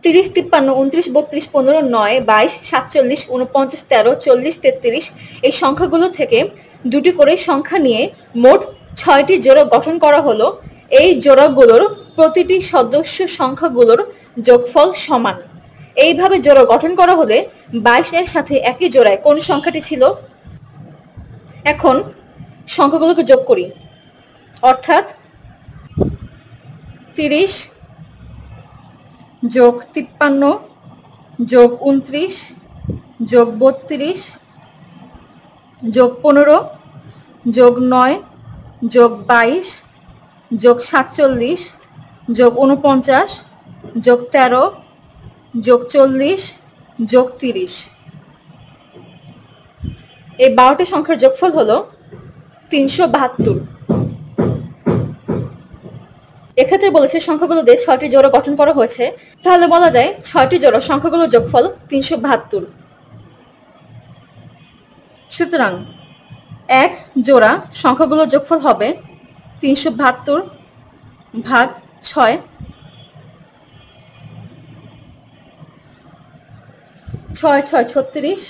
30, 53, 29, 32, 15, 9, 22, 47, 49, 13, 40, 33 এই সংখ্যাগুলো থেকে দুটি করে সংখ্যা নিয়ে মোট 6টি জোড়া গঠন করা হলো। এই জোড়াগুলোর প্রতিটি সদস্য সংখ্যাগুলোর যোগফল সমান। এইভাবে জোড়া গঠন করা হলে 22 এর সাথে একই জোড়ায় কোন সংখ্যাটি ছিল? এখন সংখ্যাগুলোকে যোগ করি, অর্থাৎ 30 যোগ 53 যোগ 29 যোগ 32 যোগ 15 যোগ 9 যোগ 22 যোগ 47 যোগ 49 যোগ 13 যোগ 40 যোগ 30। এই 12টি সংখ্যার যোগফল হলো 372। এক্ষেত্রে বলেছে সংখ্যাগুলো দিয়ে 6টি জোড়া গঠন করা হয়েছে, তাহলে বলা যায় 6টি জোড়া সংখ্যাগুলোর যোগফল 372। সুতরাং এক জোড়া সংখ্যাগুলোর যোগফল হবে 372 ভাগ 6। 6 6 36,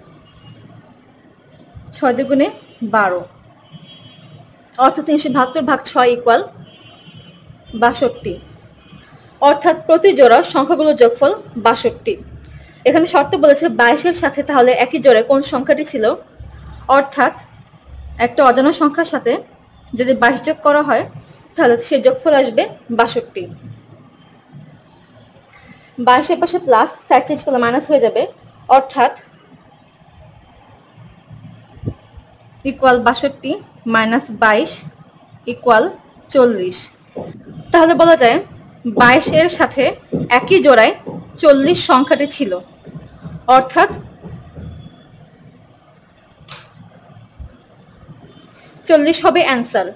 6 দুগুণে 12, অর্থাৎ 372 ভাগ 6 ইকুয়াল 62। অর্থাৎ প্রতি জোড়া সংখ্যাগুলোর যোগফল 62। এখানে শর্ত বলেছে 22 এর সাথে তাহলে একই জোড়ায় কোন সংখ্যাটি ছিল, অর্থাৎ একটা অজানা সংখ্যার সাথে যদি 22 যোগ করা হয় তাহলে সেই যোগফল আসবে 62। 22 এর পাশে প্লাস, সাইড চেঞ্জ করলে মাইনাস হয়ে যাবে, অর্থাৎ ইকুয়াল 62 মাইনাস 22 ইকুয়াল 40। তাহলে বলা যায় 22 এর সাথে একই জোড়ায় 40 সংখ্যাটি ছিল, অর্থাৎ 40 হবে অ্যান্সার।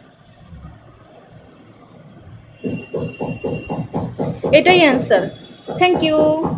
এটাই অ্যান্সার। Thank you.